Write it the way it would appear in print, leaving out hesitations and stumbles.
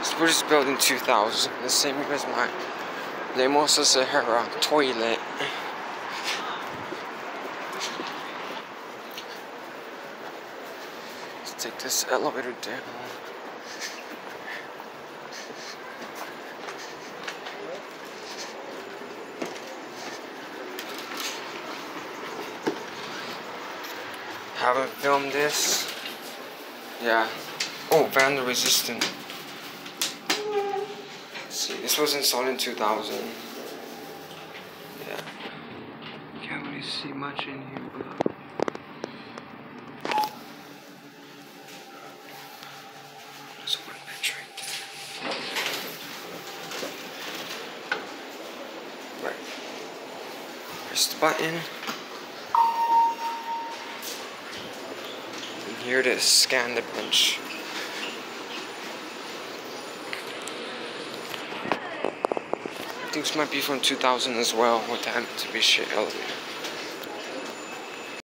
This was built in 2000, the same year as my Lemos Sahara toilet. Let's take this elevator down. Haven't filmed this. Yeah. Oh, vandal resistant. See, this was installed in 2000. Yeah. Can't really see much in here, but there's one picture right there. Right. Press the button. And here it is. Scan the bench. Things might be from 2000 as well with that Mitsubishi elevator.